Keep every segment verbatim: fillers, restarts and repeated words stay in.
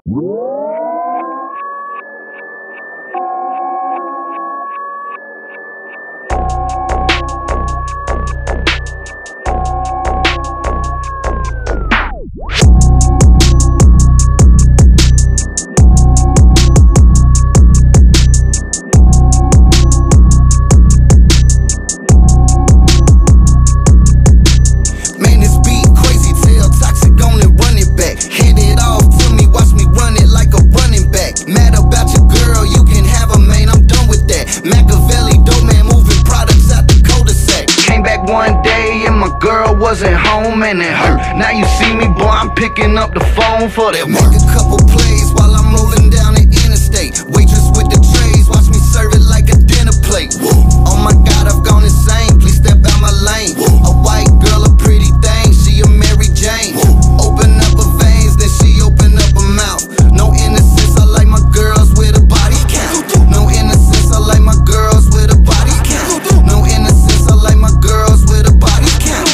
Wasn't home and it hurt. Now you see me, boy, I'm picking up the phone for that work. Make a couple plays while I'm rolling down the interstate. Waitress with the trays, watch me serve it like a dinner plate. Woo. Oh my God, I've gone insane. Please step out my lane. Woo. A white girl, a pretty thing, she a Mary Jane. Woo. Open up her veins, then she open up her mouth. No innocence, I like my girls with a body count. No innocence, I like my girls with a body count. No innocence, I like my girls with a body count.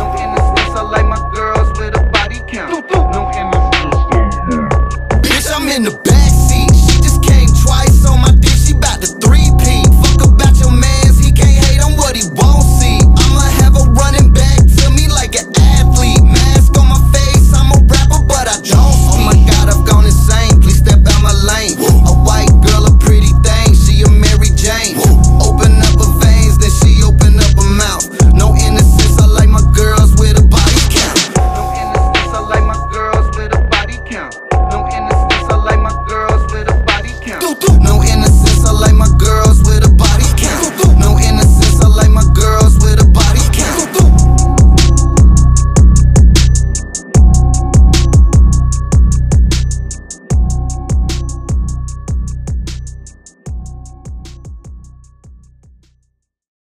I'm in the backseat, she just came twice on my dick, she bout to three-peat. Fuck about your mans, he can't hate on what he won't see. I'ma have her running back to me like an athlete. Mask on my face, I'm a rapper, but I don't speak. Oh my God, I've gone insane, please step out my lane. Woo. A white girl, a pretty thing, she a Mary Jane. Woo. Open up her veins, then she open up her mouth. No innocence, I like my girls with a body count. No innocence, I like my girls with a body count. No innocence, I like my girls with a body count. No innocence, I like my girls with a